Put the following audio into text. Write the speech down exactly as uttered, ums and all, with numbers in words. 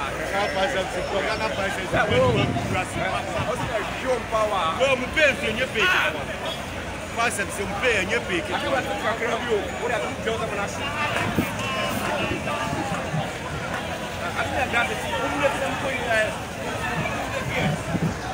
Rapaz, você pode na paz, você pode pra cima. Vamos, pensa em pique. Faça se um pé em pique. Aqui vai ficar crânio, olha tudo que eu tava nascendo. Aqui é gato.